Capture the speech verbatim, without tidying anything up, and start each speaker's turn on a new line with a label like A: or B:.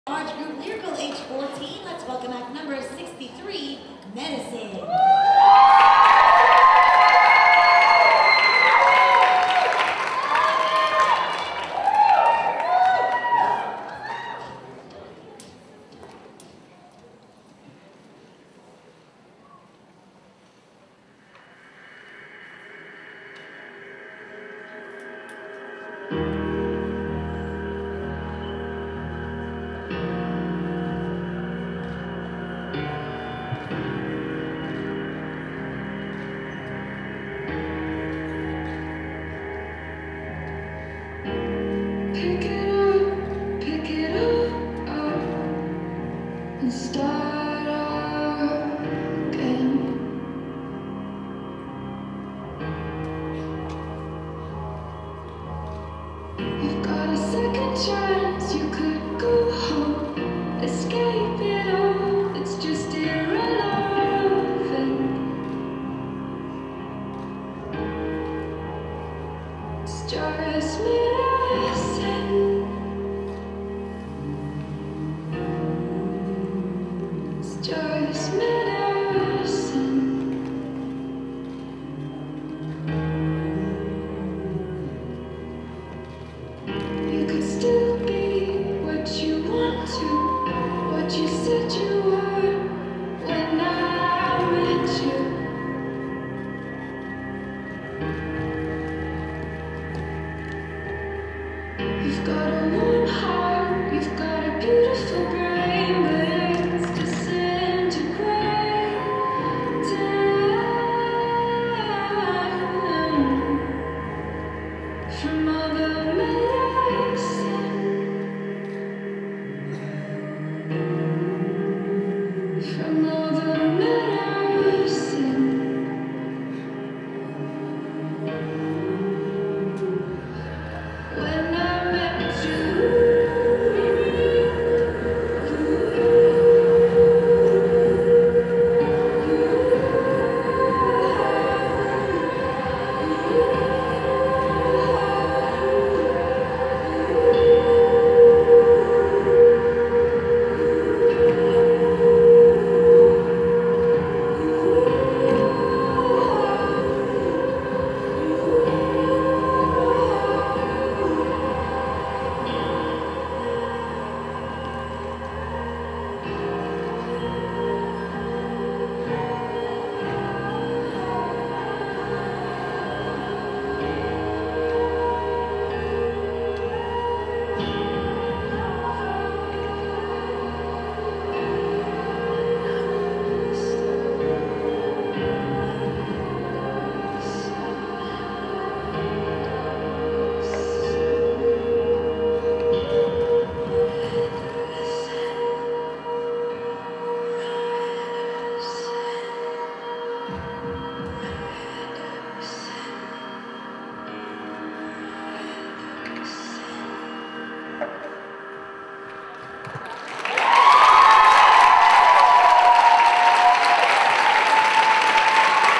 A: Large group lyrical age fourteen. Let's welcome act number sixty-three, Medicine.
B: Pick it up, pick it up, up and start again. You've got a second chance, you could go home, escape it all, it's just irrelevant. It's just medicine. It's just medicine. You could still be what you want to, what you said you were when I met you. You've got a warm heart, you've got a beautiful brain.